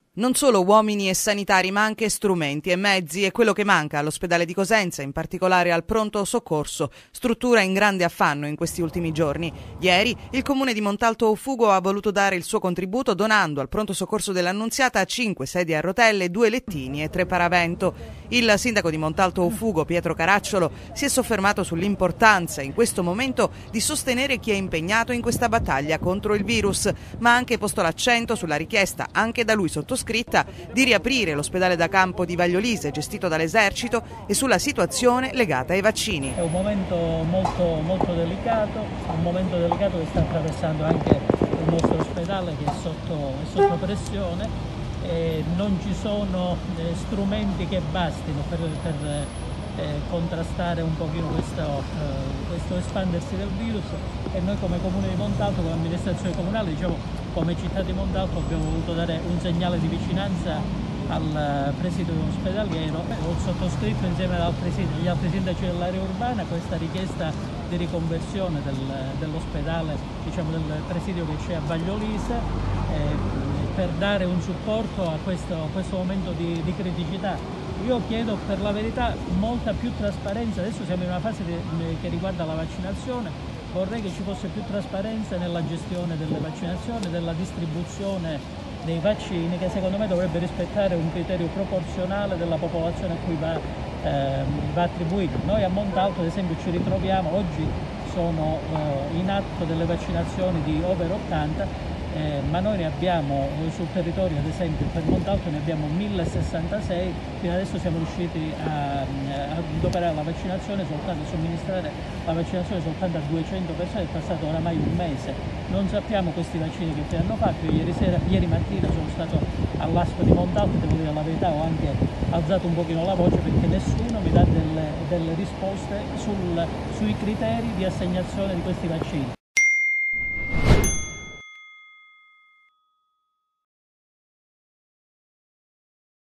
Non solo uomini e sanitari, ma anche strumenti e mezzi è quello che manca all'ospedale di Cosenza, in particolare al pronto soccorso, struttura in grande affanno in questi ultimi giorni. Ieri il comune di Montalto Ufugo ha voluto dare il suo contributo donando al pronto soccorso dell'Annunziata 5 sedie a rotelle, 2 lettini e 3 paravento. Il sindaco di Montalto Ufugo, Pietro Caracciolo, si è soffermato sull'importanza in questo momento di sostenere chi è impegnato in questa battaglia contro il virus, ma ha anche posto l'accento sulla richiesta, anche da lui sottoscritta, di riaprire l'ospedale da campo di Vagliolise gestito dall'esercito e sulla situazione legata ai vaccini. È un momento molto delicato, un momento delicato che sta attraversando anche il nostro ospedale, che è sotto pressione, e non ci sono strumenti che bastino per contrastare un pochino questo espandersi del virus, e noi come Comune di Montalto, come amministrazione comunale, come città di Montalto, abbiamo voluto dare un segnale di vicinanza al presidio ospedaliero. Ho sottoscritto insieme agli altri sindaci dell'area urbana questa richiesta di riconversione dell'ospedale, del presidio che c'è a Vagliolise, per dare un supporto a questo momento di criticità. Io chiedo, per la verità, molta più trasparenza. Adesso siamo in una fase che riguarda la vaccinazione. Vorrei che ci fosse più trasparenza nella gestione delle vaccinazioni, della distribuzione dei vaccini, che secondo me dovrebbe rispettare un criterio proporzionale della popolazione a cui va attribuito. Noi a Montalto, ad esempio, ci ritroviamo, oggi sono in atto delle vaccinazioni di over 80, ma noi ne abbiamo sul territorio, ad esempio per Montalto ne abbiamo 1066, fino adesso siamo riusciti ad operare la vaccinazione soltanto, a somministrare la vaccinazione soltanto a 200 persone, è passato oramai un mese. Non sappiamo questi vaccini che fine hanno fatto. Ieri mattina sono stato all'ASP di Montalto e devo dire la verità, ho anche alzato un pochino la voce perché nessuno mi dà delle risposte sui criteri di assegnazione di questi vaccini.